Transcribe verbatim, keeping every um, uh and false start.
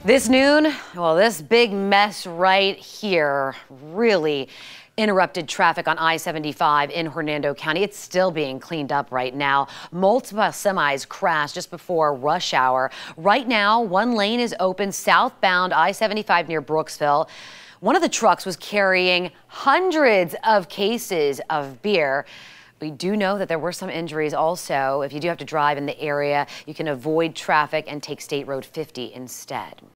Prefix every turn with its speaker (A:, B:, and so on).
A: This noon, well, this big mess right here really interrupted traffic on I seventy-five in Hernando County. It's still being cleaned up right now. Multiple semis crashed just before rush hour. Right now, one lane is open southbound I seventy-five near Brooksville. One of the trucks was carrying hundreds of cases of beer. We do know that there were some injuries also. If you do have to drive in the area, you can avoid traffic and take State Road fifty instead.